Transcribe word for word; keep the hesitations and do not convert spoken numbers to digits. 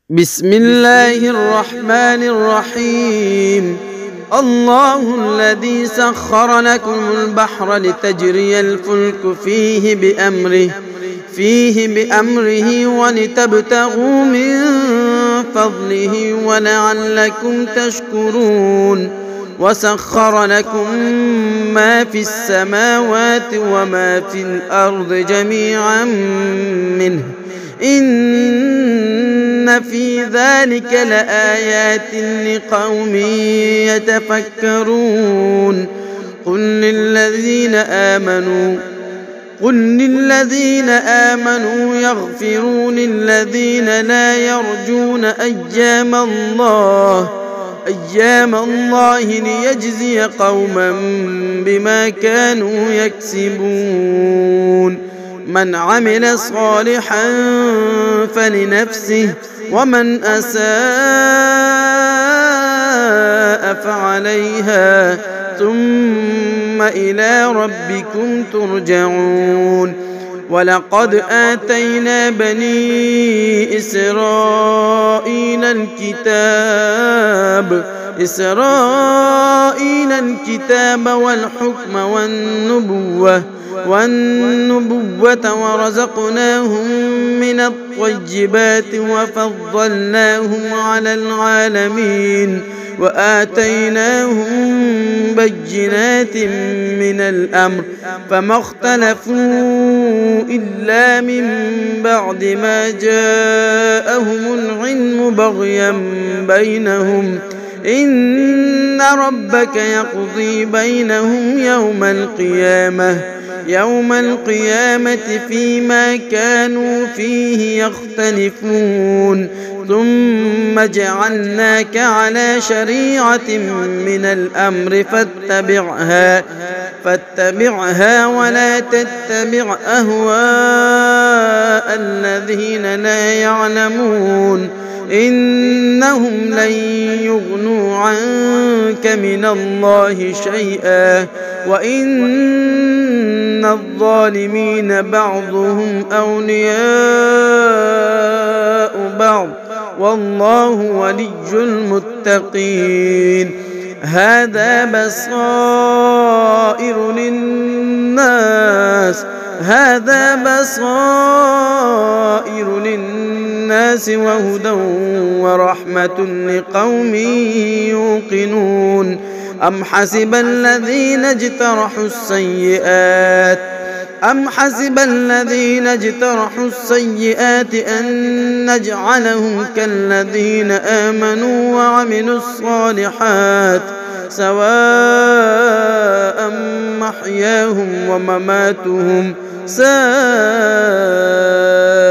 بسم الله الرحمن الرحيم. الله الذي سخر لكم البحر لتجري الفلك فيه بأمره فيه بأمره ولتبتغوا من فضله ولعلكم تشكرون. وسخر لكم ما في السماوات وما في الأرض جميعا منه إن في ذلك لآيات لقوم يتفكرون. قل للذين آمنوا قل للذين آمنوا يغفروا للذين لا يرجون أيام الله أيام الله ليجزي قوما بما كانوا يكسبون. من عمل صالحا فلنفسه ومن أساء فعليها ثم إلى ربكم ترجعون. ولقد آتينا بني إسرائيل الكتاب إسرائيل الكتاب والحكم والنبوة والنبوة ورزقناهم من الطيبات وفضلناهم على العالمين وآتيناهم بينات من الأمر فما اختلفوا إلا من بعد ما جاءهم العلم بغيا بينهم إن ربك يقضي بينهم يوم القيامة يوم القيامة فيما كانوا فيه يختلفون. ثم جعلناك على شريعة من الأمر فاتبعها فاتبعها ولا تتبع أهواء الذين لا يعلمون إنهم لن يغنوا عنك من الله شيئا وإن الظالمين بعضهم أولياء بعض والله ولي المتقين. هذا بصائر للناس هذا بصائر للناس وهدى ورحمة لقوم يوقنون. أم حسب الذين اجترحوا السيئات أم حسب الذين اجترحوا السيئات أن نجعلهم كالذين آمنوا وعملوا الصالحات سواء محياهم ومماتهم ساء